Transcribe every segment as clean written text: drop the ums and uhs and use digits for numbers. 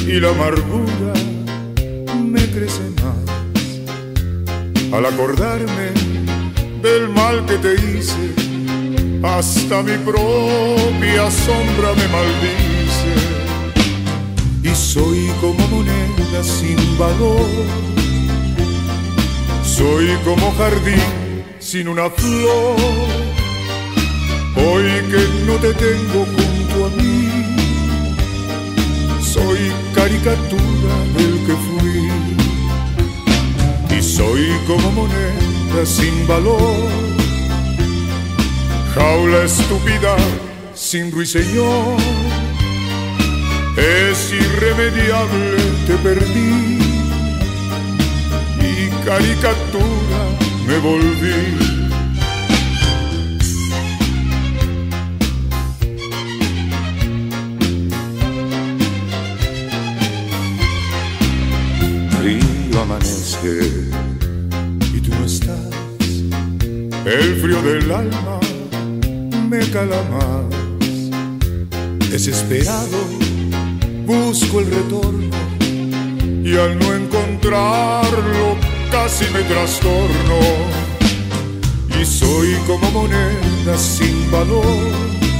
y la amargura me crece más al acordarme del mal que te hice. Hasta mi propia sombra me maldice y soy como moneda sin valor. Soy como jardín sin una flor. Hoy que no te tengo junto a mí, soy caricatura del que fui. Y soy como moneda sin valor, jaula estúpida sin ruiseñor. Es irremediable, te perdí y caricatura me volví. Río amanece y tú no estás. El frío del alma me cala más. Desesperado busco el retorno y al no encontrarlo casi me trastorno. Y soy como moneda sin valor.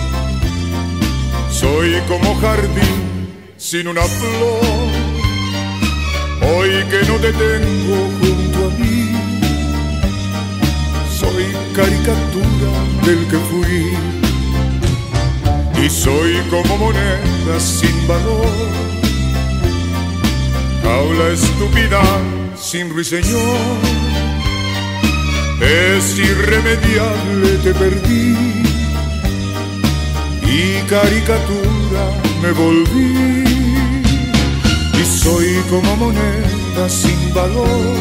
Soy como jardín sin una flor. Hoy que no te tengo junto a mí, soy caricatura del que fui. Y soy como moneda sin valor, jaula estúpida sin ruiseñor. Es irremediable, te perdí y caricatura me volví. Y soy como moneda sin valor,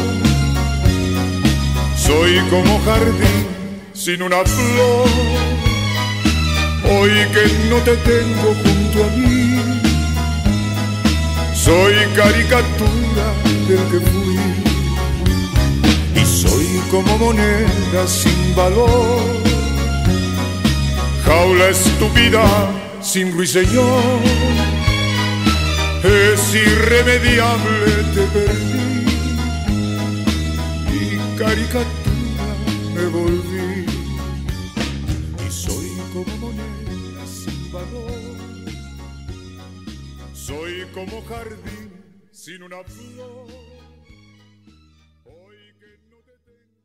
soy como jardín sin una flor. Hoy que no te tengo junto a mí, soy caricatura del que fui. Y soy como moneda sin valor, jaula estúpida sin ruiseñor. Es irremediable, te perdí y caricatura me volví. Y soy como moneda sin valor, soy como jardín sin una flor. Hoy que no te tengo.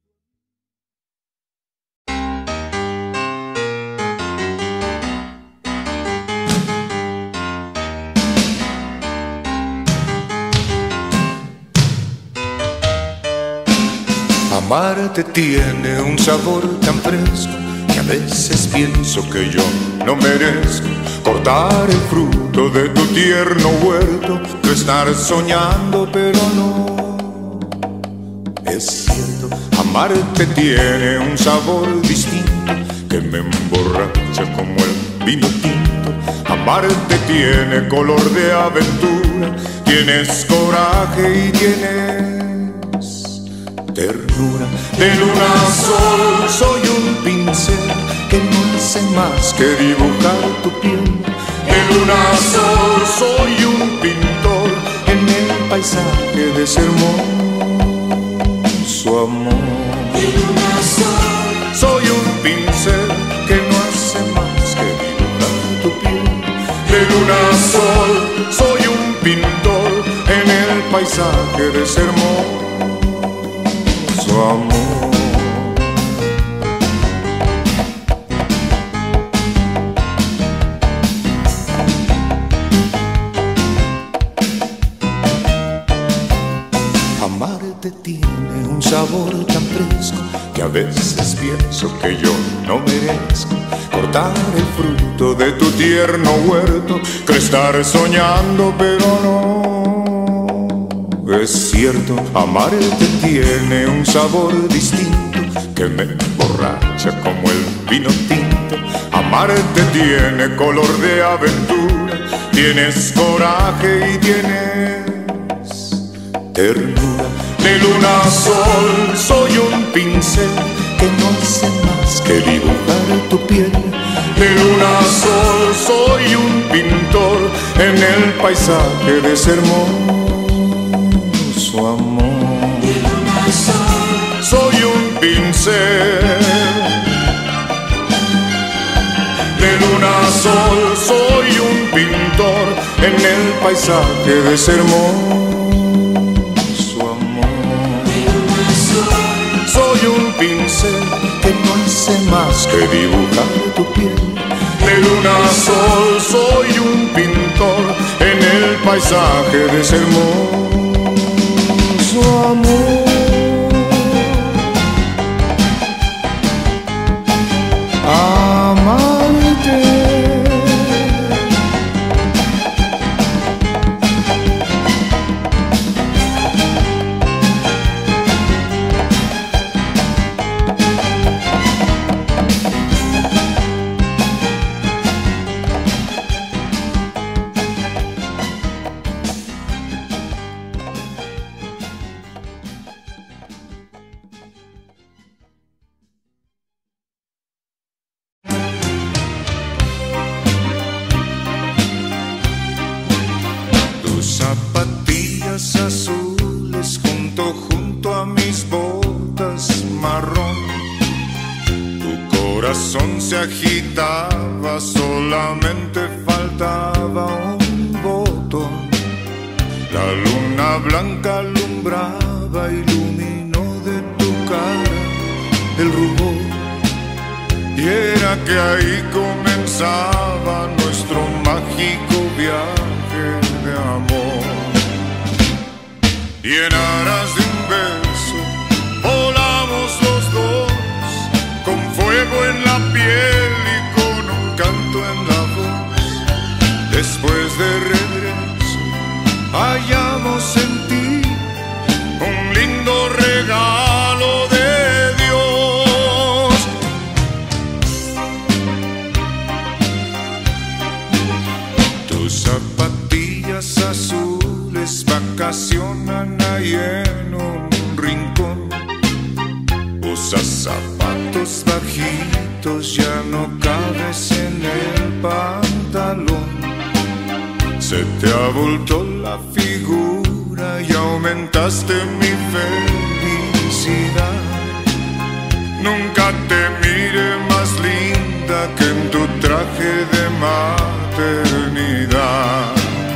Amarte tiene un sabor tan fresco que a veces pienso que yo no merezco cortar el fruto de tu tierno huerto. Tú estar soñando pero no es cierto. Amarte tiene un sabor distinto que me emborracha como el vino tinto. Amarte tiene color de aventura, tienes coraje y tienes ternura. De luna a sol soy un pincel que no hace más que dibujar tu piel. De luna a sol soy un pintor en el paisaje de ese hermoso amor. De luna a sol soy un pincel que no hace más que dibujar tu piel. De luna a sol soy un pintor en el paisaje de ese hermoso amor. Amarte tiene un sabor tan fresco que a veces pienso que yo no merezco cortar el fruto de tu tierno huerto. Creo estar soñando pero no es cierto. Amarte tiene un sabor distinto que me emborracha como el vino tinto. Amarte tiene color de aventura, tienes coraje y tienes ternura. De luna a sol soy un pincel que no hace más más que dibujar tu piel. De luna a sol soy un pintor en el paisaje de ese hermoso amor. De luna a sol soy un pincel. De luna a sol soy un pintor en el paisaje de ese hermoso amor. de luna a sol Soy un pincel que no hace más que dibujar tu piel. De luna a sol soy un pintor en el paisaje de ese hermoso amor. Amarte. Zapatillas azules junto a mis botas marrón. Tu corazón se agitaba, solamente faltaba un botón. La luna blanca alumbraba, iluminó de tu cara el rubor. Y era que ahí comenzaba nuestro mágico viaje de amor. Y en aras de un beso volamos los dos, con fuego en la piel y con un canto en la voz. Después de regreso hallamos en ti un lindo regalo de Dios. Tus zapatillas azules vacacionan ahí en un rincón. Usas zapatos bajitos, ya no cabes en el pantalón. Se te abultó la figura y aumentaste mi felicidad. Nunca te miré más linda que en tu traje de maternidad.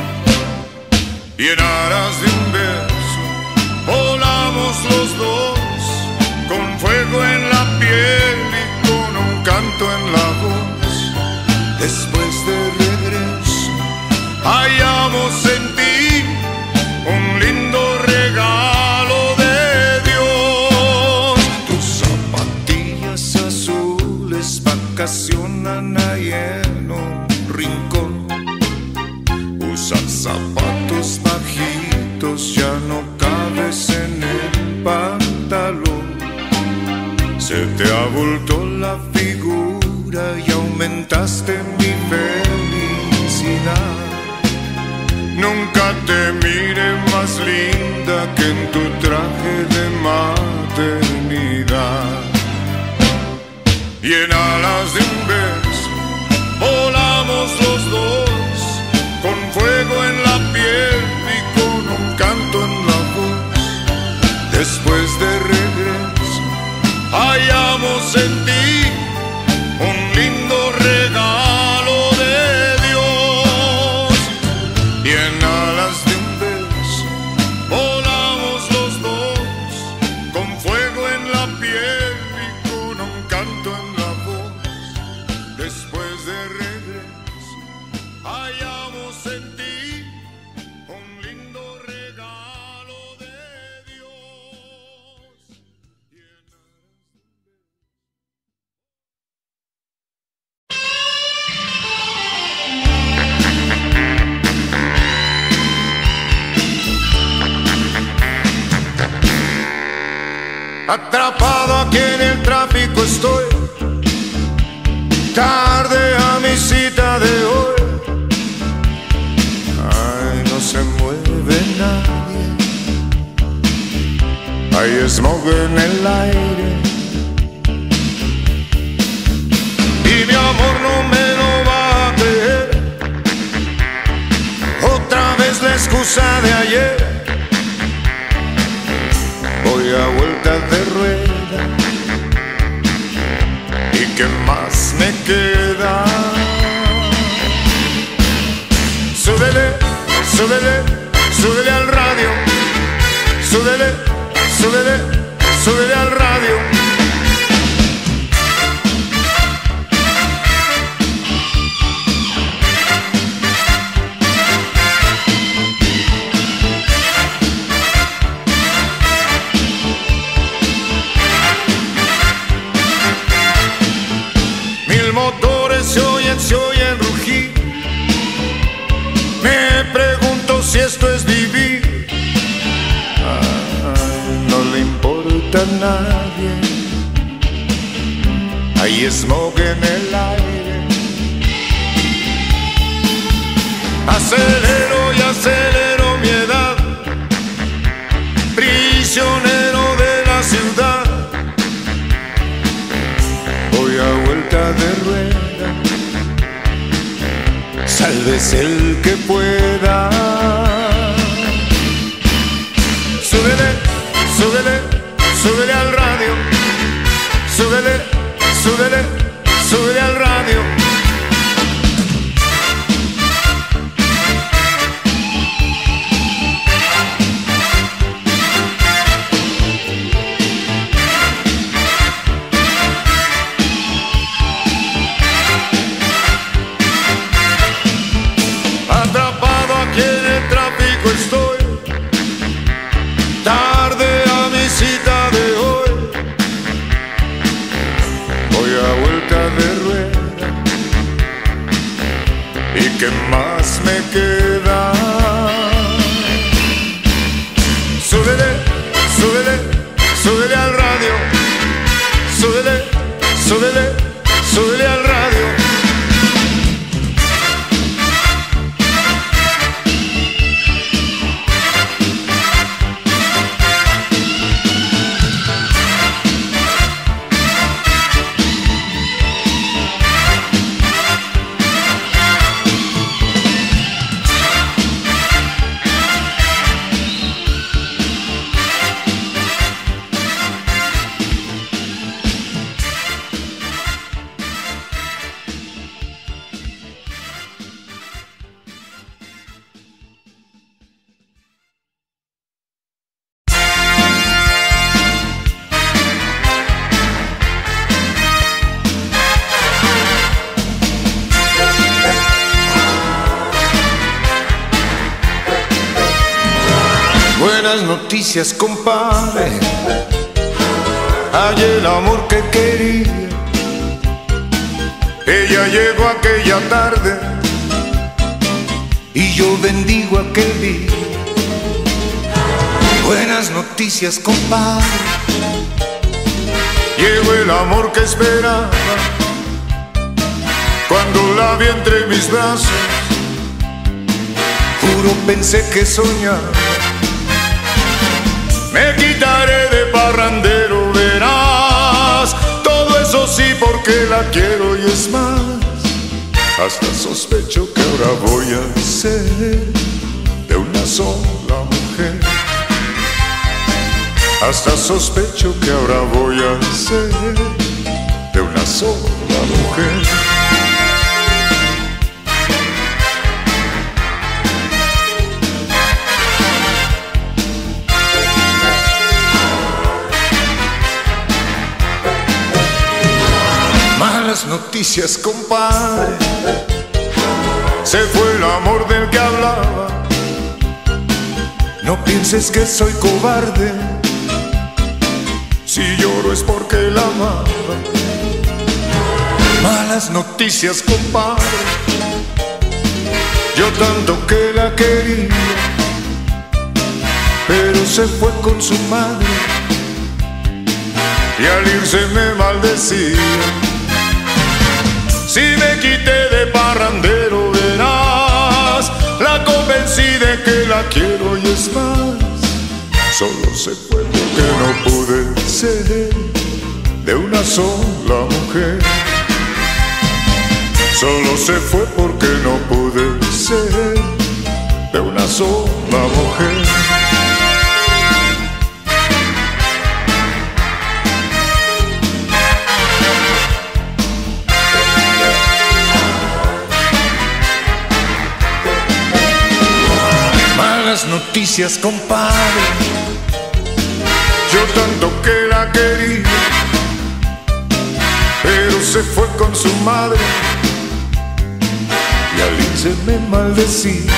Y en aras de un beso volamos los dos, con fuego en la piel y con un canto en la voz. Después de regreso hallamos en ti un lindo regalo de Dios. Tus zapatillas azules vacacionan ahí en un rincón. Usas zapatos bajitos, ya no cabes en el pantalón. Se te abultó la figura y aumentaste mi felicidad. Nunca te miré más linda que en tu traje de maternidad. Y en alas de un beso volamos los dos, con fuego en la piel y con un canto en la voz. Después de regreso hallamos en ti un lindo regalo de Dios. Y en alas de un beso volamos los dos, con fuego en la piel y con un canto en la voz. Después de regreso hallamos en ti un lindo regalo de Dios. Atrapado aquí en el tráfico estoy, tarde a mi cita de hoy. Ay, no se mueve nadie, hay smog en el aire. mi amor no me lo va a creer, otra vez la excusa de ayer. Voy a vuelta de rueda, ¿y qué más me queda? Súbele, súbele, súbele al radio. Súbele, súbele, súbele al radio. Mil motores se oyen rugir. Me pregunto si esto es vivir. No le importa a nadie. Hay smog en el aire. Acelero y acelero mi edad, prisionero de la ciudad. Voy a vuelta de rueda, sálvese el que pueda. Súbele, súbele, súbele al radio. Súbele, súbele, súbele al radio. Atrapado aquí en el tráfico estoy, tarde a mi cita de hoy. Voy a vuelta de rueda, ¿y qué más me queda? Súbele, súbele, súbele al radio. Súbele, súbele, súbele al radio. Buenas noticias, compadre. Hay el amor que quería. Ella llegó aquella tarde y yo bendigo aquel día. Buenas noticias, compadre. Llegó el amor que esperaba. Cuando la vi entre mis brazos, juro pensé que soñaba. Me quitaré de parrandero, verás. Todo eso sí porque la quiero y es más. Hasta sospecho que ahora voy a ser de una sola mujer. Hasta sospecho que ahora voy a ser de una sola mujer. Malas noticias, compadre. Se fue el amor del que hablaba. No pienses que soy cobarde. Si lloro es porque la amaba. Malas noticias, compadre. Yo tanto que la quería, pero se fue con su madre y al irse me maldecía. Si me quité de parrandero, verás, la convencí de que la quiero y es más. Solo se fue porque no pude ser de una sola mujer. Solo se fue porque no pude ser de una sola mujer. Malas noticias, compadre, yo tanto que la quería, pero se fue con su madre y al irse me maldecía.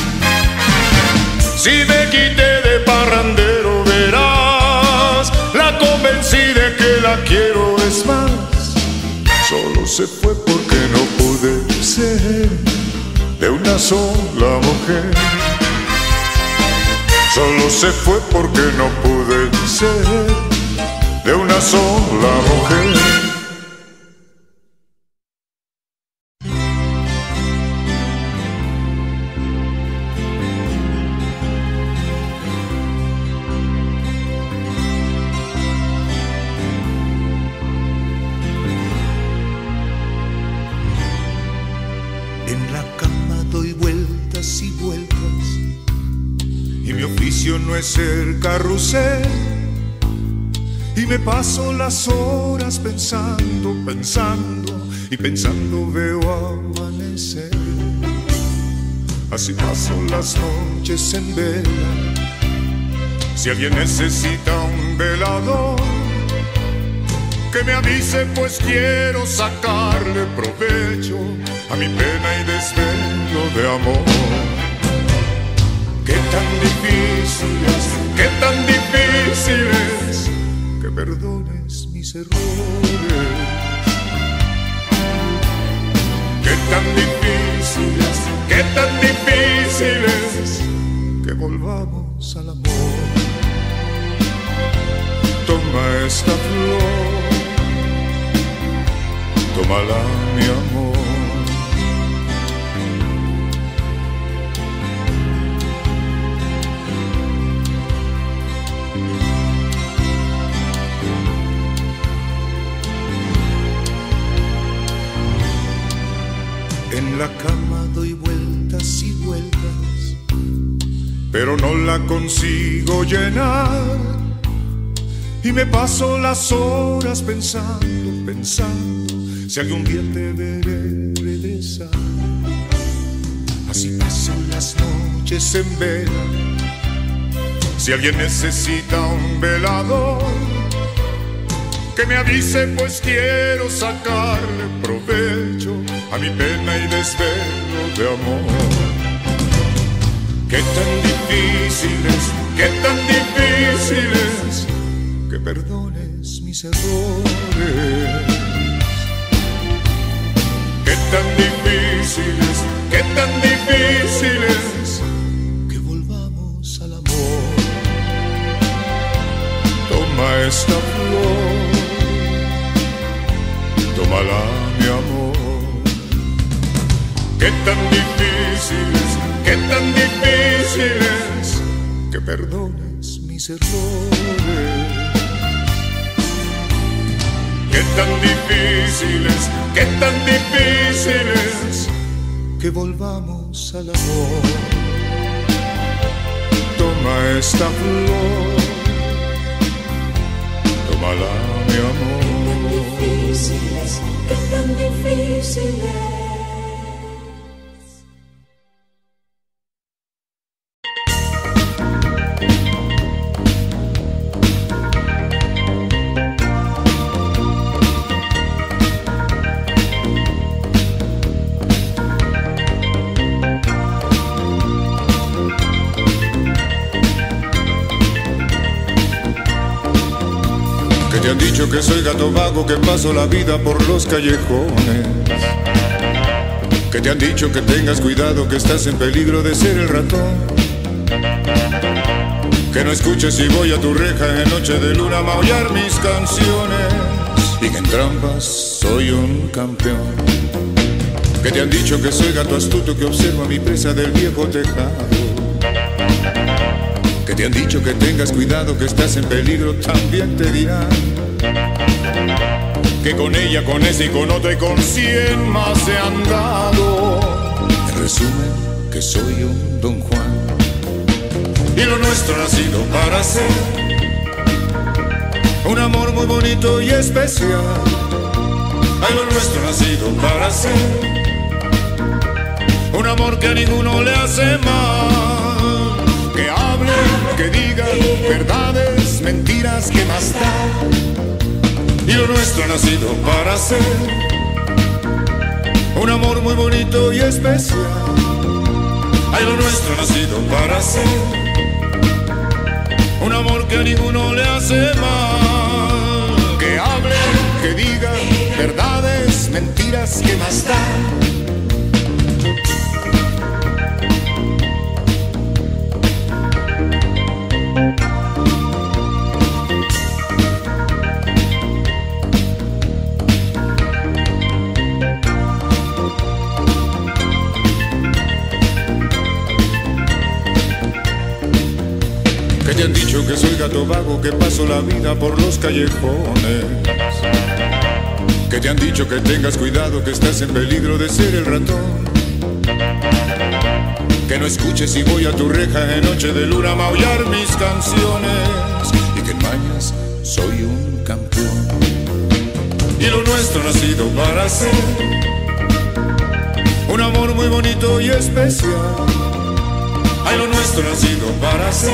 Si me quité de parrandero verás, la convencí de que la quiero, es más, solo se fue porque no pude ser de una sola mujer. Solo se fue porque no pude ser de una sola mujer. En la cama doy vueltas y vueltas, y mi oficio no es ser carrusel, y me paso las horas pensando, pensando, y pensando veo amanecer. Así paso las noches en vela. Si alguien necesita un velador, que me avise, pues quiero sacarle provecho a mi pena y desvelo de amor. Qué tan difícil es que perdones mis errores. Qué tan difícil es que volvamos al amor. Toma esta flor, tómala mi amor. En la cama doy vueltas y vueltas, pero no la consigo llenar, y me paso las horas pensando, pensando, si algún día te veré regresar. Así paso las noches en vela. Si alguien necesita un velador, que me avise, pues quiero sacarle provecho a mi pena y desvelo de amor. Qué tan difícil es que perdones mis errores. Qué tan difícil es que volvamos al amor. Toma esta flor, tómala mi amor. Qué tan difícil es que perdones mis errores. Qué tan difícil es que volvamos al amor. Toma esta flor, tómala mi amor. Qué tan difícil es. Que te han dicho que soy gato vago, que paso la vida por los callejones. Que te han dicho que tengas cuidado, que estás en peligro de ser el ratón. Que no escuches si voy a tu reja en noche de luna a maullar mis canciones. Y que en trampas soy un campeón. Que te han dicho que soy gato astuto, que observo a mi presa del viejo tejado. Que te han dicho que tengas cuidado, que estás en peligro, también te dirán. que con ella, con ese y con otra y con 100 más se han dado. En resumen, que soy un Don Juan y lo nuestro ha nacido para ser un amor muy bonito y especial. Ay, lo nuestro ha nacido para ser un amor que a ninguno le hace mal. Que hable, que diga verdades, mentiras, que más da. Y lo nuestro ha nacido para ser un amor muy bonito y especial. Ay, lo nuestro ha nacido para ser un amor que a ninguno le hace mal. Que hable, que diga verdades, mentiras, que más da. Que te han dicho que soy gato vago, que paso la vida por los callejones. Que te han dicho que tengas cuidado, que estás en peligro de ser el ratón. Que no escuches si voy a tu reja en noche de luna a maullar mis canciones. Y que en mañas soy un campeón. Y lo nuestro ha nacido para ser un amor muy bonito y especial. Ay, lo nuestro ha nacido para ser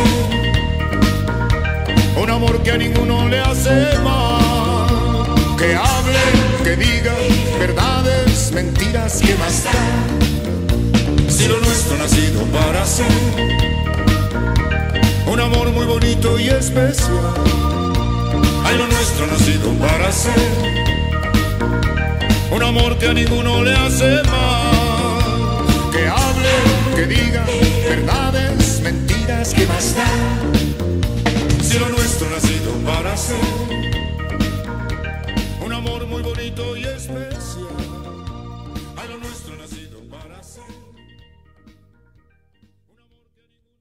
un amor que a ninguno le hace mal. Que hable, que diga verdades, mentiras, que más da. Si lo nuestro ha nacido para ser un amor muy bonito y especial. Ay, lo nuestro ha nacido para ser un amor que a ninguno le hace mal. Que hable, que diga verdades, mentiras, que más da. Si lo nuestro ha nacido para ser un amor muy bonito y especial. Ay, lo nuestro ha nacido para ser un amor que a ninguno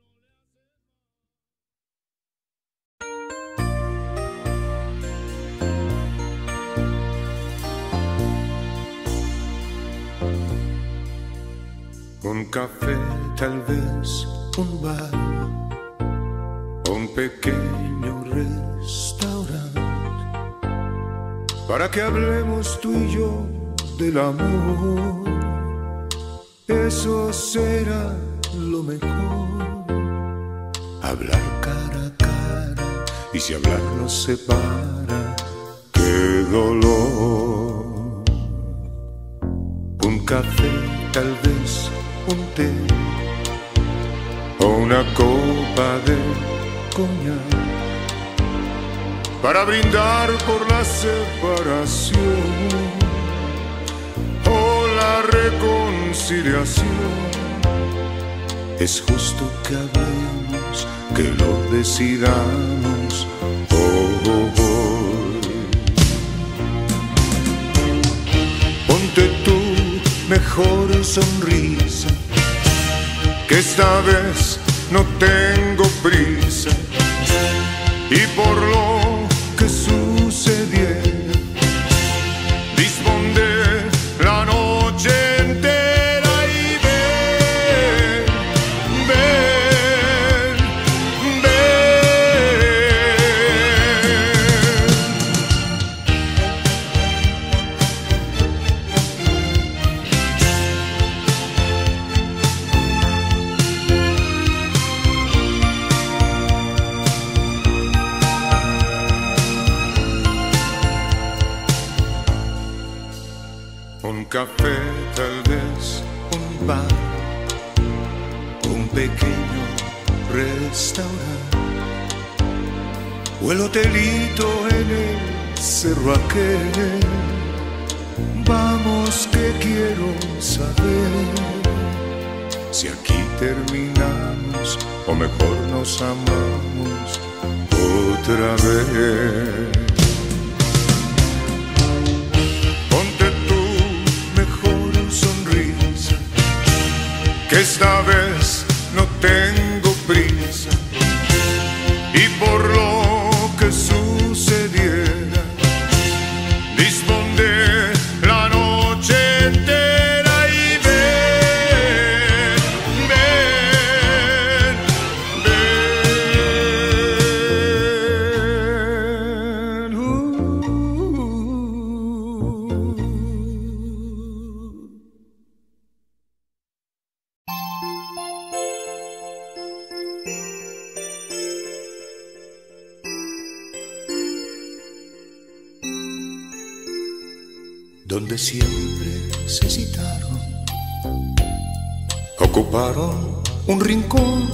le hace. Un café, tal vez un bar, un pequeño restaurante, para que hablemos tú y yo del amor. Eso será lo mejor, hablar cara a cara, y si hablar nos separa, qué dolor. Un café, tal vez un té, o una copa de coñac, para brindar por la separación o la reconciliación. Es justo que hablemos, que lo decidamos hoy. Ponte tu mejor sonrisa, que esta vez no tengo prisa, y por lo que sucediera, dispón de la noche entera y ven, ven, ven. Un café, tal vez un bar, un pequeño restaurante, o el hotelito en el cerro aquel. Vamos, que quiero saber si aquí terminamos o mejor nos amamos otra vez. Que esta vez no tengo prisa, y por lo que sucediera, donde siempre se citaron, ocuparon un rincón,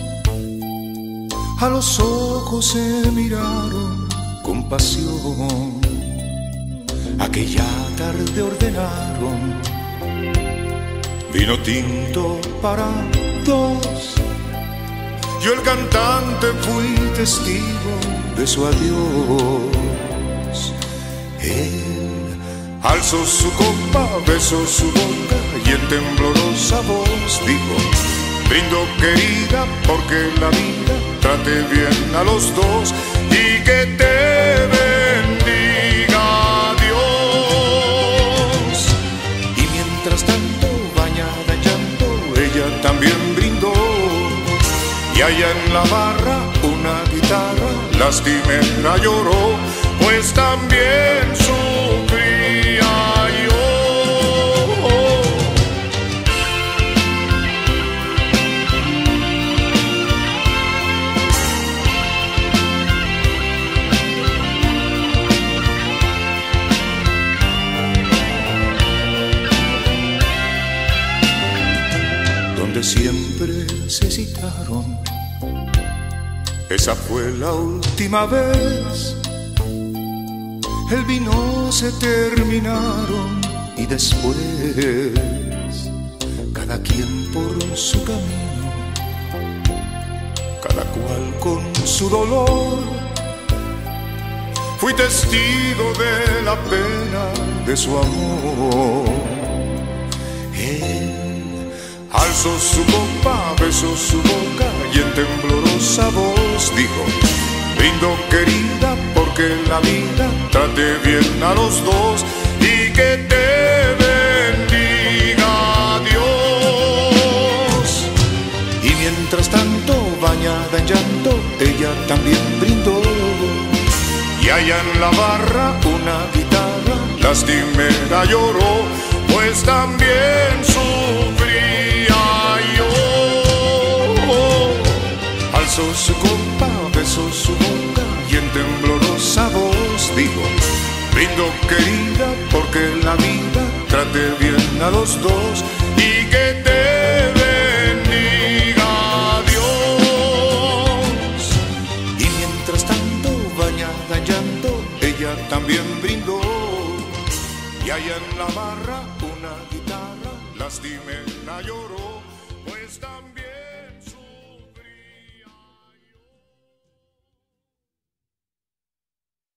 a los ojos se miraron con pasión. Aquella tarde ordenaron vino tinto para dos. Yo el cantante fui testigo de su adiós. Él alzó su copa, besó su boca y en temblorosa voz dijo: brindo querida porque la vida trate bien a los dos y que te bendiga Dios. Y mientras tanto, bañada en llanto, ella también brindó. Y allá en la barra una guitarra lastimera lloró, pues también sufría yo. Donde siempre se citaron, esa fue la última vez. El vino se terminaron y después cada quien por su camino, cada cual con su dolor. Fui testigo de la pena de su amor. Él alzó su copa, besó su boca y en temblorosa voz dijo: brindo querida porque la vida trate bien a los dos y que te bendiga Dios. Y mientras tanto, bañada en llanto, ella también brindó. Y allá en la barra una guitarra lastimera lloró, pues también sufría yo. Alzó su copa, besó su boca y en temblorosa voz dijo: brindo querida porque la vida trate bien a los dos y que te bendiga Dios. Y mientras tanto, bañada en llanto, ella también brindó. Y allá en la barra una guitarra lastimera lloró, pues también